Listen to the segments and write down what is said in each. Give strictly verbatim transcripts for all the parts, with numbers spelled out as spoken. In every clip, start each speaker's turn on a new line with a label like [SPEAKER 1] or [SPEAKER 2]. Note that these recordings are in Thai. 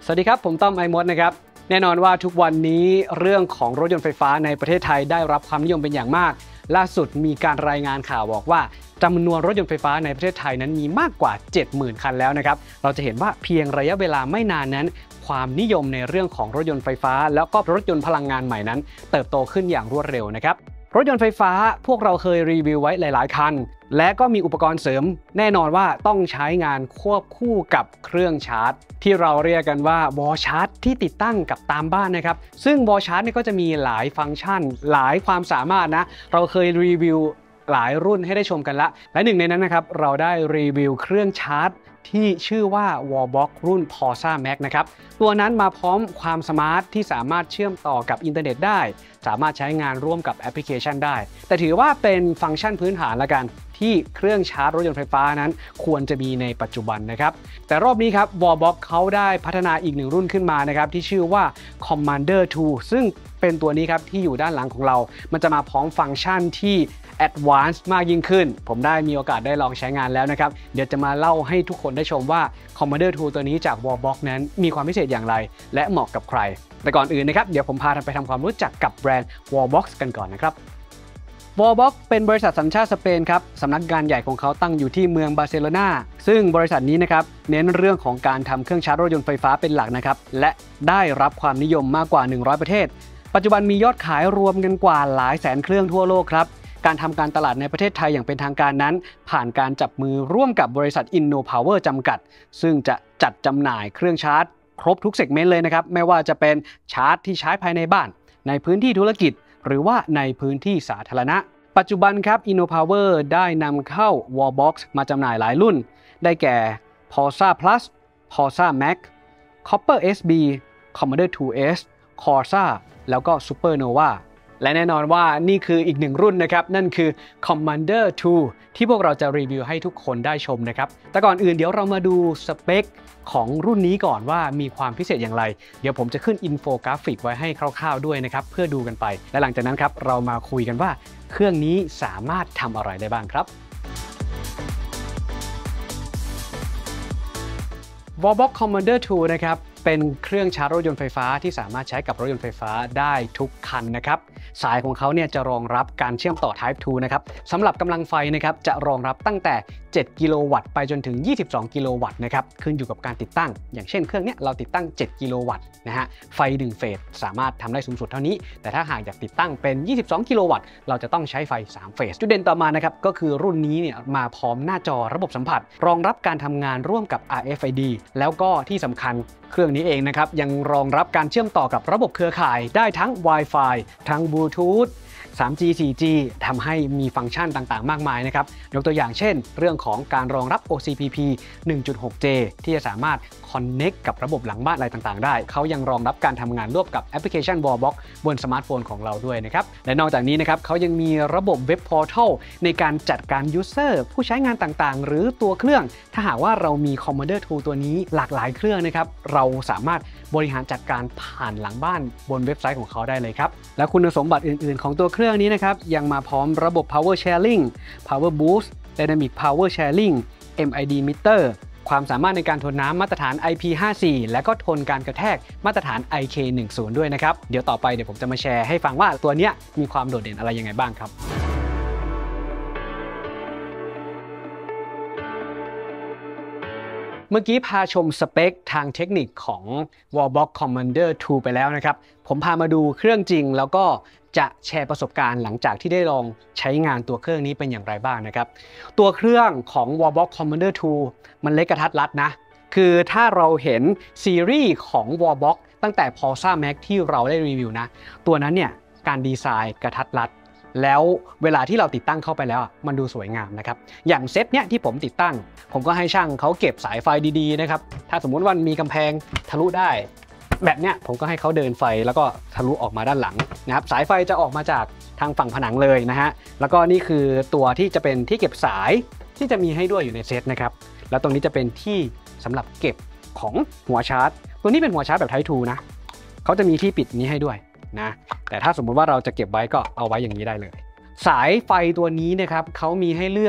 [SPEAKER 1] สวัสดีครับผมต้อมไอมดนะครับแน่นอนว่าทุกวันนี้เรื่องของรถยนต์ไฟฟ้าในประเทศไทยได้รับความนิยมเป็นอย่างมากล่าสุดมีการรายงานข่าวบอกว่าจำนวนรถยนต์ไฟฟ้าในประเทศไทยนั้นมีมากกว่า เจ็ดหมื่น คันแล้วนะครับเราจะเห็นว่าเพียงระยะเวลาไม่นานนั้นความนิยมในเรื่องของรถยนต์ไฟฟ้าแล้วก็รถยนต์พลังงานใหม่นั้นเติบโตขึ้นอย่างรวดเร็วนะครับรถยนต์ไฟฟ้าพวกเราเคยรีวิวไว้หลายๆคันและก็มีอุปกรณ์เสริมแน่นอนว่าต้องใช้งานควบคู่กับเครื่องชาร์จที่เราเรียกกันว่าวอลชาร์จที่ติดตั้งกับตามบ้านนะครับซึ่งวอลชาร์จนี่ก็จะมีหลายฟังก์ชันหลายความสามารถนะเราเคยรีวิวหลายรุ่นให้ได้ชมกันละและหนึ่งในนั้นนะครับเราได้รีวิวเครื่องชาร์จที่ชื่อว่า Wallbox รุ่น Corsa Max นะครับตัวนั้นมาพร้อมความสมาร์ทที่สามารถเชื่อมต่อกับอินเทอร์เน็ตได้สามารถใช้งานร่วมกับแอปพลิเคชันได้แต่ถือว่าเป็นฟังก์ชันพื้นฐานละกันที่เครื่องชาร์จรถยนต์ไฟฟ้านั้นควรจะมีในปัจจุบันนะครับแต่รอบนี้ครับ Wallbox เขาได้พัฒนาอีกหนึ่งรุ่นขึ้นมานะครับที่ชื่อว่า Commander ทู ซึ่งเป็นตัวนี้ครับที่อยู่ด้านหลังของเรามันจะมาพร้อมฟังก์ชันที่Advanced มากยิ่งขึ้นผมได้มีโอกาสได้ลองใช้งานแล้วนะครับเดี๋ยวจะมาเล่าให้ทุกคนได้ชมว่า Commander ทู ตัวนี้จาก Wallbox นั้นมีความพิเศษอย่างไรและเหมาะกับใครแต่ก่อนอื่นนะครับเดี๋ยวผมพาท่านไปทำความรู้จักกับแบรนด์ Wallbox กันก่อนนะครับ Wallbox เป็นบริษัทสัญชาติสเปนครับสำนักงานใหญ่ของเขาตั้งอยู่ที่เมืองบาร์เซโลนาซึ่งบริษัทนี้นะครับเน้นเรื่องของการทำเครื่องชาร์จรถยนต์ไฟฟ้าเป็นหลักนะครับและได้รับความนิยมมากกว่าหนึ่งร้อยประเทศปัจจุบันมียอดขายรวมกันกว่าหลายแสนเครื่องทั่วโลกครับการทำการตลาดในประเทศไทยอย่างเป็นทางการนั้นผ่านการจับมือร่วมกับบริษัท InnoPower จำกัดซึ่งจะจัดจำหน่ายเครื่องชาร์จครบทุกเซกเมนต์เลยนะครับไม่ว่าจะเป็นชาร์จที่ใช้ภายในบ้านในพื้นที่ธุรกิจหรือว่าในพื้นที่สาธารณะปัจจุบันครับ InnoPower ได้นำเข้า Wallbox มาจำหน่ายหลายรุ่นได้แก่ Corsa Plus Corsa Max Copper เอส บี Commander ทู เอส Corsa แล้วก็ Supernovaและแน่นอนว่านี่คืออีกหนึ่งรุ่นนะครับนั่นคือ Commander ทู ที่พวกเราจะรีวิวให้ทุกคนได้ชมนะครับแต่ก่อนอื่นเดี๋ยวเรามาดูสเปคของรุ่นนี้ก่อนว่ามีความพิเศษอย่างไรเดี๋ยวผมจะขึ้นอินโฟกราฟิกไว้ให้คร่าวๆด้วยนะครับเพื่อดูกันไปและหลังจากนั้นครับเรามาคุยกันว่าเครื่องนี้สามารถทำอะไรได้บ้างครับ Wallbox Commander ทู นะครับเป็นเครื่องชาร์จรถยนต์ไฟฟ้าที่สามารถใช้กับรถยนต์ไฟฟ้าได้ทุกคันนะครับสายของเขาเนี่ยจะรองรับการเชื่อมต่อ Type ทู นะครับสำหรับกำลังไฟนะครับจะรองรับตั้งแต่เจ็ดกิโลวัตต์ไปจนถึงยี่สิบสองกิโลวัตต์นะครับขึ้นอยู่กับการติดตั้งอย่างเช่นเครื่องนี้เราติดตั้งเจ็ดกิโลวัตต์นะฮะไฟหนึ่งเฟสสามารถทำได้สูงสุดเท่านี้แต่ถ้าหากอยากติดตั้งเป็นยี่สิบสองกิโลวัตต์เราจะต้องใช้ไฟสามเฟสจุดเด่นต่อมานะครับก็คือรุ่นนี้เนี่ยมาพร้อมหน้าจอระบบสัมผัสรองรับการทำงานร่วมกับ อาร์ เอฟ ไอ ดี แล้วก็ที่สำคัญเครื่องนี้เองนะครับยังรองรับการเชื่อมต่อกับระบบเครือข่ายได้ทั้ง Wi-Fi ทั้ง Bluetooth ทรี จี โฟร์ จี ทำให้มีฟังก์ชันต่างๆมากมายนะครับยกตัวอย่างเช่นเรื่องของการรองรับ โอ ซี พี พี หนึ่งจุดหก เจ ที่จะสามารถ Connect กับระบบหลังบ้านอะไรต่างๆได้เขายังรองรับการทำงานร่วมกับแอปพลิเคชัน Wallbox บนสมาร์ทโฟนของเราด้วยนะครับและนอกจากนี้นะครับเขายังมีระบบเว็บพอร์ทัลในการจัดการ User ผู้ใช้งานต่างๆหรือตัวเครื่องถ้าหากว่าเรามี Commander ทู ตัวนี้หลากหลายเครื่องนะครับเราสามารถบริหารจัดการผ่านหลังบ้านบนเว็บไซต์ของเขาได้เลยครับและคุณสมบัติอื่นๆของตัวเครื่องนี้นะครับยังมาพร้อมระบบ Power Sharing Power Boost Dynamic Power Sharing เอ็ม ไอ ดี Meter ความสามารถในการทนน้ำมาตรฐาน ไอ พี ห้าสิบสี่ และก็ทนการกระแทกมาตรฐาน ไอ เค สิบ ด้วยนะครับเดี๋ยวต่อไปเดี๋ยวผมจะมาแชร์ให้ฟังว่าตัวนี้มีความโดดเด่นอะไรยังไงบ้างครับเมื่อกี้พาชมสเปคทางเทคนิคของ Wallbox Commander ทู ไปแล้วนะครับผมพามาดูเครื่องจริงแล้วก็จะแชร์ประสบการณ์หลังจากที่ได้ลองใช้งานตัวเครื่องนี้เป็นอย่างไรบ้างนะครับตัวเครื่องของ Wallbox Commander ทู มันเล็กกระทัดรัดนะคือถ้าเราเห็นซีรีส์ของ Wallbox ตั้งแต่ Corsa Max ที่เราได้รีวิวนะตัวนั้นเนี่ยการดีไซน์กระทัดรัดแล้วเวลาที่เราติดตั้งเข้าไปแล้วมันดูสวยงามนะครับอย่างเซตเนี้ยที่ผมติดตั้งผมก็ให้ช่างเขาเก็บสายไฟดีๆนะครับถ้าสมมุติว่ามีกำแพงทะลุได้แบบเนี้ยผมก็ให้เขาเดินไฟแล้วก็ทะลุออกมาด้านหลังนะครับสายไฟจะออกมาจากทางฝั่งผนังเลยนะฮะแล้วก็นี่คือตัวที่จะเป็นที่เก็บสายที่จะมีให้ด้วยอยู่ในเซตนะครับแล้วตรงนี้จะเป็นที่สำหรับเก็บของหัวชาร์จตัวนี้เป็นหัวชาร์จแบบ Type ทู นะเขาจะมีที่ปิดนี้ให้ด้วยนะแต่ถ้าสมมุติว่าเราจะเก็บไว้ก็เอาไว้อย่างนี้ได้เลยสายไฟตัวนี้นะครับเขามีให้เลือก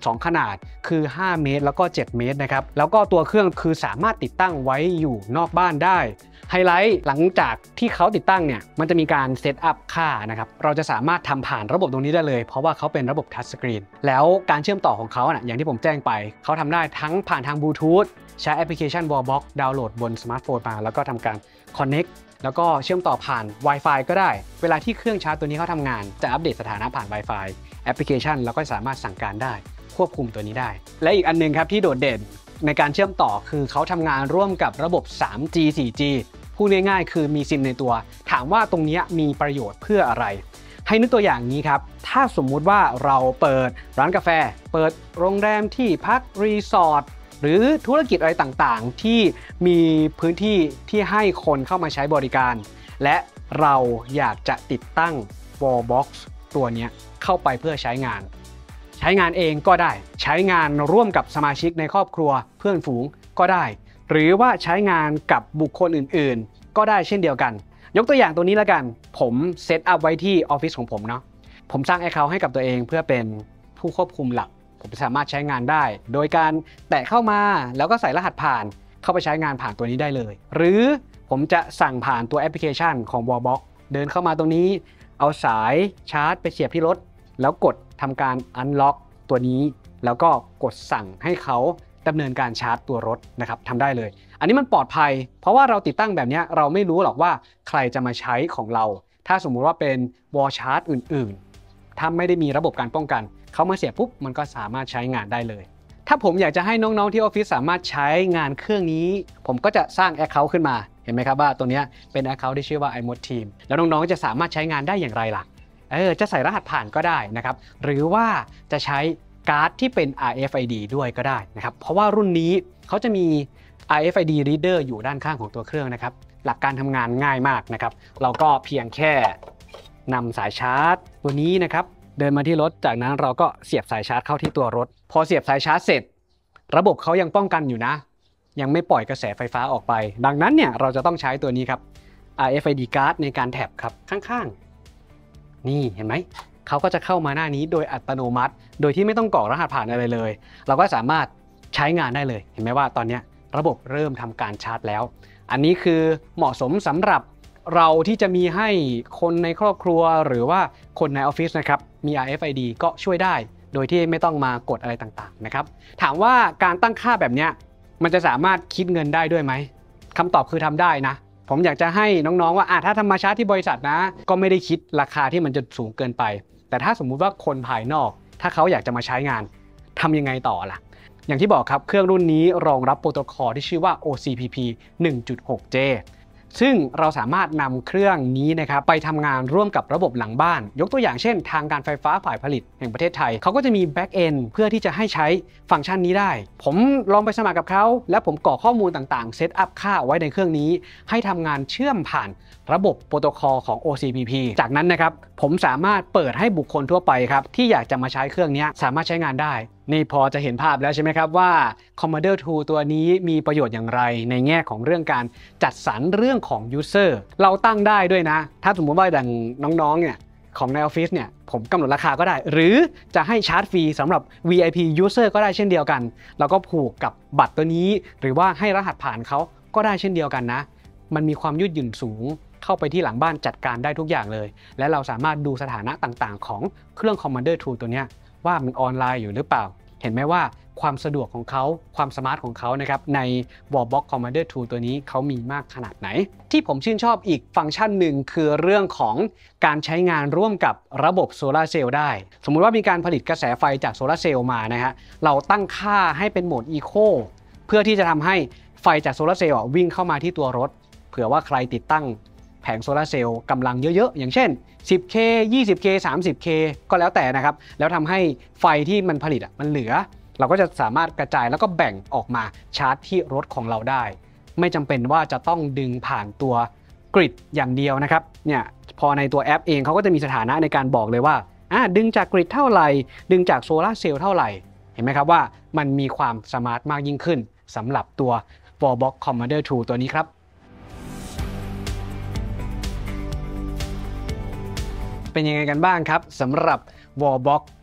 [SPEAKER 1] สองขนาดคือห้าเมตรแล้วก็เจ็ดเมตรนะครับแล้วก็ตัวเครื่องคือสามารถติดตั้งไว้อยู่นอกบ้านได้ไฮไลท์หลังจากที่เขาติดตั้งเนี่ยมันจะมีการเซตอัพค่านะครับเราจะสามารถทำผ่านระบบตรงนี้ได้เลยเพราะว่าเขาเป็นระบบทัชสกรีนแล้วการเชื่อมต่อของเขาเนี่ยอย่างที่ผมแจ้งไปเขาทำได้ทั้งผ่านทางบลูทูธใช้แอปพลิเคชัน Wallbox ดาวน์โหลดบนสมาร์ทโฟนมาแล้วก็ทำการ Connect แล้วก็เชื่อมต่อผ่าน Wi-Fi ก็ได้เวลาที่เครื่องชาร์จตัวนี้เขาทำงานจะอัปเดตสถานะผ่าน Wi-Fi แอปพลิเคชันแล้วก็สามารถสั่งการได้ควบคุมตัวนี้ได้และอีกอันนึงครับที่โดดเด่นในการเชื่อมต่อคือเขาทำงานร่วมกับระบบ ทรีจี โฟร์จี พูดง่ายๆคือมีซิมในตัวถามว่าตรงนี้มีประโยชน์เพื่ออะไรให้นึกตัวอย่างนี้ครับถ้าสมมุติว่าเราเปิดร้านกาแฟเปิดโรงแรมที่พักรีสอร์ทหรือธุรกิจอะไรต่างๆที่มีพื้นที่ที่ให้คนเข้ามาใช้บริการและเราอยากจะติดตั้ง Wallbox ตัวนี้เข้าไปเพื่อใช้งานใช้งานเองก็ได้ใช้งานร่วมกับสมาชิกในครอบครัวเพื่อนฝูงก็ได้หรือว่าใช้งานกับบุคคลอื่นๆก็ได้เช่นเดียวกันยกตัวอย่างตัวนี้แล้วกันผมเซตอัพไว้ที่ออฟฟิศของผมเนาะผมสร้าง Account ให้กับตัวเองเพื่อเป็นผู้ควบคุมหลักผมสามารถใช้งานได้โดยการแตะเข้ามาแล้วก็ใส่รหัสผ่านเข้าไปใช้งานผ่านตัวนี้ได้เลยหรือผมจะสั่งผ่านตัวแอปพลิเคชันของ Wallbox เดินเข้ามาตรงนี้เอาสายชาร์จไปเสียบที่รถแล้วกดทำการ Unlock ตัวนี้แล้วก็กดสั่งให้เขาดำเนินการชาร์จตัวรถนะครับทำได้เลยอันนี้มันปลอดภัยเพราะว่าเราติดตั้งแบบนี้เราไม่รู้หรอกว่าใครจะมาใช้ของเราถ้าสมมุติว่าเป็นวอลชาร์จอื่นๆถ้าไม่ได้มีระบบการป้องกันเขามาเสียบปุ๊บมันก็สามารถใช้งานได้เลยถ้าผมอยากจะให้น้องๆที่ออฟฟิศสามารถใช้งานเครื่องนี้ผมก็จะสร้าง Account ขึ้นมาเห็นไหมครับว่าตัวนี้เป็น Account ที่ชื่อว่า iMod Team แล้วน้องๆจะสามารถใช้งานได้อย่างไรล่ะเออจะใส่รหัสผ่านก็ได้นะครับหรือว่าจะใช้การ์ดที่เป็น อาร์ เอฟ ไอ ดี ด้วยก็ได้นะครับเพราะว่ารุ่นนี้เขาจะมี อาร์ เอฟ ไอ ดี Reader อยู่ด้านข้างของตัวเครื่องนะครับหลักการทำงานง่ายมากนะครับเราก็เพียงแค่นำสายชาร์จตัวนี้นะครับเดินมาที่รถจากนั้นเราก็เสียบสายชาร์จเข้าที่ตัวรถพอเสียบสายชาร์จเสร็จระบบเขายังป้องกันอยู่นะยังไม่ปล่อยกระแสไฟฟ้าออกไปดังนั้นเนี่ยเราจะต้องใช้ตัวนี้ครับ อาร์ เอฟ ไอ ดี Card ในการแท็บครับข้างๆนี่เห็นไหมเขาก็จะเข้ามาหน้านี้โดยอัตโนมัติโดยที่ไม่ต้องกรอกรหัสผ่านอะไรเลยเราก็สามารถใช้งานได้เลยเห็นไหมว่าตอนนี้ระบบเริ่มทำการชาร์จแล้วอันนี้คือเหมาะสมสำหรับเราที่จะมีให้คนในครอบครัวหรือว่าคนในออฟฟิศนะครับมี อาร์ เอฟ ไอ ดี ก็ช่วยได้โดยที่ไม่ต้องมากดอะไรต่างๆนะครับถามว่าการตั้งค่าแบบนี้มันจะสามารถคิดเงินได้ด้วยไหมคำตอบคือทำได้นะผมอยากจะให้น้องๆว่าอ่ะถ้าทำมาชาร์จที่บริษัทนะก็ไม่ได้คิดราคาที่มันจะสูงเกินไปแต่ถ้าสมมุติว่าคนภายนอกถ้าเขาอยากจะมาใช้งานทำยังไงต่อล่ะอย่างที่บอกครับเครื่องรุ่นนี้รองรับโปรโตคอลที่ชื่อว่า โอ ซี พี พี หนึ่งจุดหก เจ ซึ่งเราสามารถนำเครื่องนี้นะครับไปทำงานร่วมกับระบบหลังบ้านยกตัวอย่างเช่นทางการไฟฟ้าฝ่ายผลิตแห่งประเทศไทยเขาก็จะมี Back End เพื่อที่จะให้ใช้ฟังก์ชันนี้ได้ผมลองไปสมัครกับเขาและผมกรอกข้อมูลต่างๆเซตอัพค่าไว้ในเครื่องนี้ให้ทำงานเชื่อมผ่านระบบโปรโตคอลของ โอ ซี พี พี จากนั้นนะครับผมสามารถเปิดให้บุคคลทั่วไปครับที่อยากจะมาใช้เครื่องนี้สามารถใช้งานได้นี่พอจะเห็นภาพแล้วใช่ไหมครับว่า Commander ทู ตัวนี้มีประโยชน์อย่างไรในแง่ของเรื่องการจัดสรรเรื่องของ User เราตั้งได้ด้วยนะถ้าสมมติว่าดังน้องๆเนี่ยของในออฟฟิศเนี่ยผมกำหนดราคาก็ได้หรือจะให้ชาร์จฟรีสำหรับ วี ไอ พี User ก็ได้เช่นเดียวกันเราก็ผูกกับบัตรตัวนี้หรือว่าให้รหัสผ่านเขาก็ได้เช่นเดียวกันนะมันมีความยืดหยุ่นสูงเข้าไปที่หลังบ้านจัดการได้ทุกอย่างเลยและเราสามารถดูสถานะต่างๆของเครื่อง Commander ทู ตัวนี้ว่ามันออนไลน์อยู่หรือเปล่าเห็นไหมว่าความสะดวกของเขาความสมาร์ทของเขานะครับใน Wallbox Commander ทู ตัวนี้เขามีมากขนาดไหนที่ผมชื่นชอบอีกฟังก์ชันหนึ่งคือเรื่องของการใช้งานร่วมกับระบบโซลาร์เซลล์ได้สมมุติว่ามีการผลิตกระแสไฟจากโซลาร์เซลล์มานะฮะเราตั้งค่าให้เป็นโหมด Eco เพื่อที่จะทำให้ไฟจากโซลาร์เซลล์วิ่งเข้ามาที่ตัวรถเผื่อว่าใครติดตั้งแผงโซลาร์เซลล์กำลังเยอะๆอย่างเช่น สิบเค ยี่สิบเค สามสิบเค ก็แล้วแต่นะครับแล้วทำให้ไฟที่มันผลิตอ่ะมันเหลือเราก็จะสามารถกระจายแล้วก็แบ่งออกมาชาร์จที่รถของเราได้ไม่จำเป็นว่าจะต้องดึงผ่านตัวกริดอย่างเดียวนะครับเนี่ยพอในตัวแอปเองเขาก็จะมีสถานะในการบอกเลยว่าอ่าดึงจากกริดเท่าไหร่ดึงจากโซลาร์เซลล์เท่าไหร่เห็นไหมครับว่ามันมีความสมาร์ทมากยิ่งขึ้นสำหรับตัว Wallbox Commander ทู ตัวนี้ครับเป็นยังไงกันบ้างครับสำหรับ Wallbox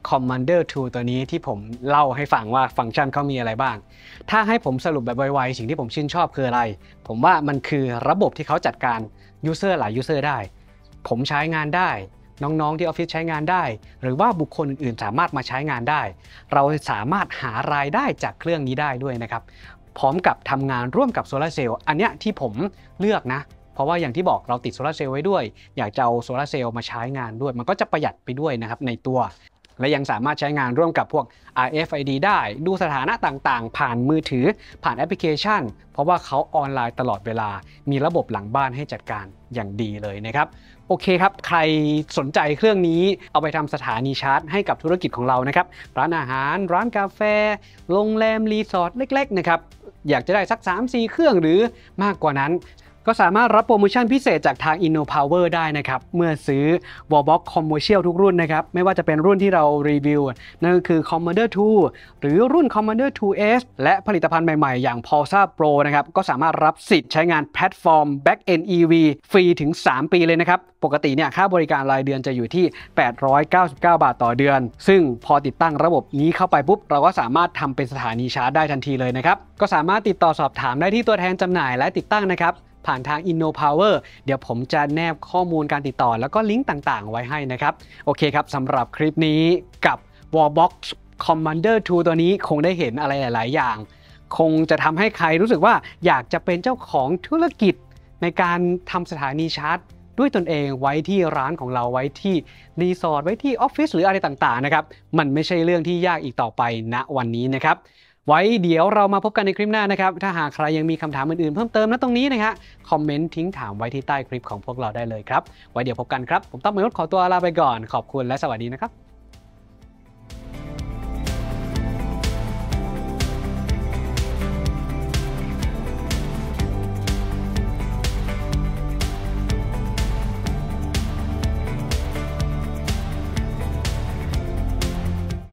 [SPEAKER 1] Commander ทู ตัวนี้ที่ผมเล่าให้ฟังว่าฟังก์ชันเขามีอะไรบ้างถ้าให้ผมสรุปแบบไวๆสิ่งที่ผมชื่นชอบคืออะไรผมว่ามันคือระบบที่เขาจัดการ User หลาย User ได้ผมใช้งานได้น้องๆที่ออฟฟิศใช้งานได้หรือว่าบุคคลอื่นๆสามารถมาใช้งานได้เราสามารถหารายได้จากเครื่องนี้ได้ด้วยนะครับพร้อมกับทำงานร่วมกับโซลาร์เซลล์อันเนี้ยที่ผมเลือกนะเพราะว่าอย่างที่บอกเราติดโซลาร์เซลล์ไว้ด้วยอยากจะเอาโซลาร์เซลล์มาใช้งานด้วยมันก็จะประหยัดไปด้วยนะครับในตัวและยังสามารถใช้งานร่วมกับพวก อาร์ เอฟ ไอ ดี ได้ดูสถานะต่างๆผ่านมือถือผ่านแอปพลิเคชันเพราะว่าเขาออนไลน์ตลอดเวลามีระบบหลังบ้านให้จัดการอย่างดีเลยนะครับโอเคครับใครสนใจเครื่องนี้เอาไปทำสถานีชาร์จให้กับธุรกิจของเรานะครับร้านอาหารร้านกาแฟโรงแรมรีสอร์ทเล็กๆนะครับอยากจะได้สัก สามสี่ เครื่องหรือมากกว่านั้นก็สามารถรับโปรโมชั่นพิเศษจากทาง InnoPower ได้นะครับเมื่อซื้อ Wallbox Commercial ทุกรุ่นนะครับไม่ว่าจะเป็นรุ่นที่เรารีวิวนั่นก็คือ Commander ทู หรือรุ่น Commander ทู เอส และผลิตภัณฑ์ใหม่ๆอย่าง Pulsar Pro นะครับก็สามารถรับสิทธิ์ใช้งานแพลตฟอร์ม Back-end อี วี ฟรีถึงสามปีเลยนะครับปกติเนี่ยค่าบริการรายเดือนจะอยู่ที่แปดร้อยเก้าสิบเก้าบาทต่อเดือนซึ่งพอติดตั้งระบบนี้เข้าไปปุ๊บเราก็สามารถทำเป็นสถานีชาร์จได้ทันทีเลยนะครับก็สามารถติดต่อสอบถามได้ที่ตัวแทนจำหน่ายและติดตั้งนะครับผ่านทาง InnoPower เดี๋ยวผมจะแนบข้อมูลการติดต่อแล้วก็ลิงก์ต่างๆไว้ให้นะครับโอเคครับสำหรับคลิปนี้กับ Wallbox Commander ทู ตัวนี้คงได้เห็นอะไรหลายๆอย่างคงจะทำให้ใครรู้สึกว่าอยากจะเป็นเจ้าของธุรกิจในการทำสถานีชาร์จด้วยตนเองไว้ที่ร้านของเราไว้ที่รีสอร์ทไว้ที่ออฟฟิศหรืออะไรต่างๆนะครับมันไม่ใช่เรื่องที่ยากอีกต่อไปณวันนี้นะครับไว้เดี๋ยวเรามาพบกันในคลิปหน้านะครับถ้าหากใครยังมีคำถามอื่นๆเพิ่มเติมนะตรงนี้นะฮะคอมเมนต์ทิ้งถามไว้ที่ใต้คลิปของพวกเราได้เลยครับไว้เดี๋ยวพบกันครับผมต้องมนุษย์ขอตัวลาไปก่อนขอบคุณและสวัสดีนะครับ